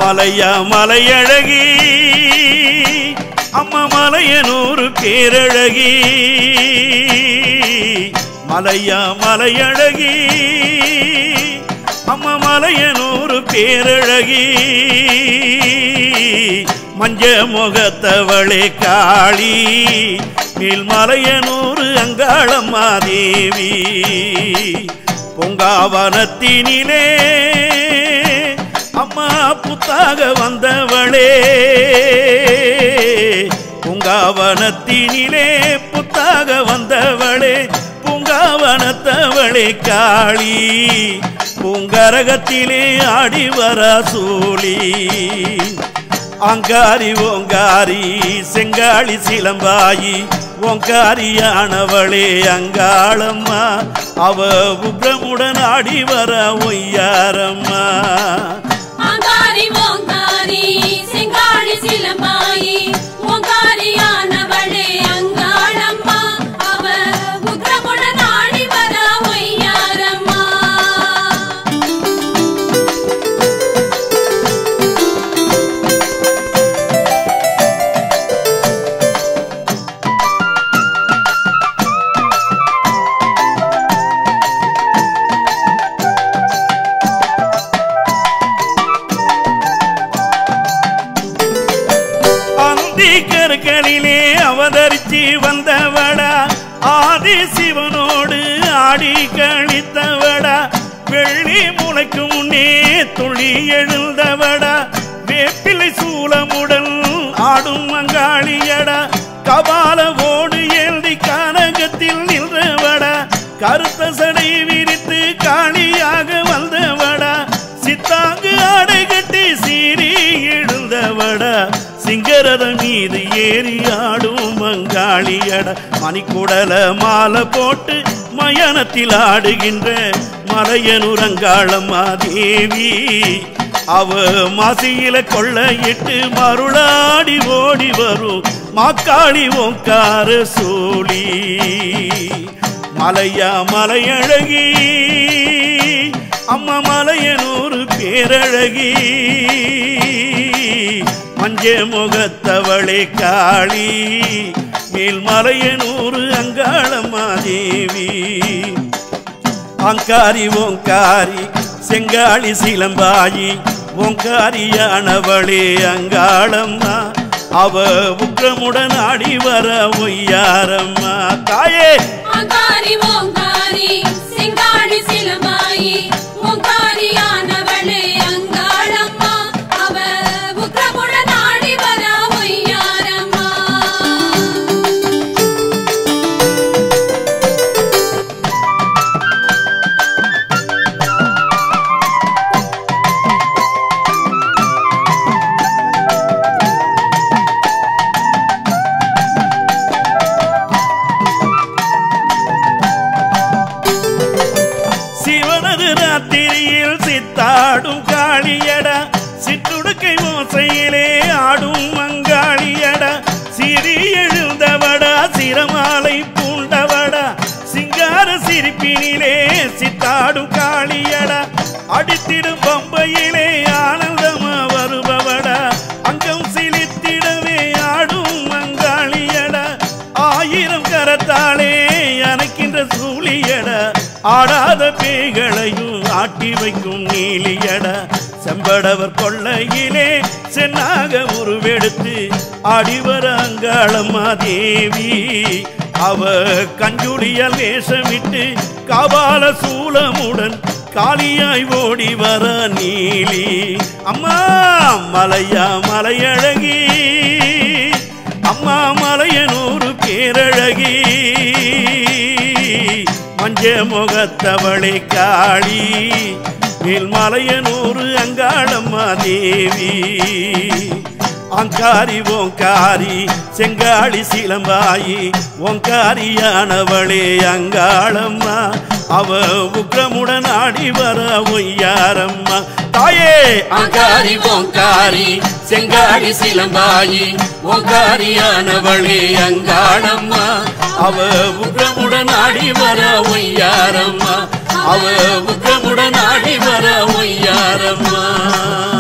மலையா மலையழகி அம்மா மலையனூர் பேரழகி மலையா மலையழகி அம்மா மலையனூர் பேரழகி மஞ்ச முகத்தவளே காளி மேல்மலையனூர் அங்காளம்மா தேவி பொங்காவனத்தினிலே அம்மா புத்தாக வந்தவளே பூங்காவனத்தினிலே புத்தாக வந்தவளே பூங்காவனத்தவளே காளி பூங்கரகத்திலே ஆடி வர சூழி அங்காரி ஓங்காரி செங்காளி சிலம்பாயி ஓங்காரியானவளே அங்காளம்மா அவ உக்ரமுடன் ஆடி வர ஒய்யாரம்மா அங்காரி ஓங்காரி செங்காளி சிலம்பாயி ஓங்காரியானவளே அங்காளம்மா அவ உக்ரமுடன் ஆடி வர ஒய்யாரம்மா கருக்களிலே அவதரிச்சு வந்தவடா ஆதி சிவனோடு ஆடி கழித்தவடா வெள்ளி முளைக்கு முன்னே துளி எழுந்தவடா வேப்பிலை சூலமுடன் ஆடும் அங்காளியடா கபாலவோடு எழுதி கனகத்தில் நின்றவடா கருத்த சடை விரித்து காளியாக வந்தவடா சித்தாங்கு ஆடை கட்டி சீறி எழுந்தவடா சிங்கரதம் மீது ஏறி ஆடும் மங்காளியட மணிக்குடல மாலை போட்டு மயானத்தில் ஆடுகின்ற மலையனூர் அங்காளம்மா தேவி அவ மாசியில கொள்ளையிட்டு மருளாடி ஓடி வரும் மாக்காளி ஓங்கார சூழி மலையா மலையழகி அம்மா மலையனூர் பேரழகி மஞ்ச முகத்தவளே காளி மேல்மலையனூர் அங்காளம்மா தேவி அங்காரி ஓங்காரி செங்காளி சிலம்பாயி ஓங்காரியானவளே அங்காளம்மா அவ உக்ரமுடன் ஆடி வர ஒய்யாரம்மா தாயே அங்காரி ஓங்காரி செங்காளி சிலம்பாயி ஓங்காரியானவளே அங்காளம்மா அவ உக்ரமுடன் ஆடி வர ஒய்யாரம்மா ராத்திரியில் சித்தாடும் காளியடா சிற்றுடுக்கை ஓசையிலே ஆடும் மங்காளியடா சிறி எழுந்தவடா சிரமாலை பூண்டவடா சிங்கார சிரிப்பினிலே சித்தாடும் காளியடா அடித்திடும் பம்பையிலே ஆனந்தமா வருபவடா அங்கம் சிலித்திடவே ஆடும் மங்காளியடா ஆயிரம் கரத்தாலே அணைக்கின்ற சூழியடா ஆடாத பேய்களையும் ஆட்டி வைக்கும் நீலியடா செம்படவர் கொள்ளையிலே சென்னாக உருவெடுத்து ஆடிவர அங்காளம்மா தேவி அவ கஞ்சுளியல் வேஷமிட்டு காபால சூலமுடன் காளியாய் ஓடி வர நீலி அம்மா மலையா மலையழகி அம்மா மலையனூர் பேரழகி மஞ்ச முகத்தவளே காளி மேல்மலையனூர் அங்காளம்மா தேவி அங்காரி ஓங்காரி செங்காளி சிலம்பாயி ஓங்காரியானவளே அங்காளம்மா அவ உக்ரமுடன் ஆடி வர ஒய்யாரம்மா தாயே அங்காரி ஓங்காரி செங்காளி சிலம்பாயி ஓங்காரியானவளே அங்காளம்மா அவ உக்ரமுடன் ஆடி வர ஒய்யாரம்மா அவ உக்ரமுடன் ஆடி வர ஒய்யாரம்மா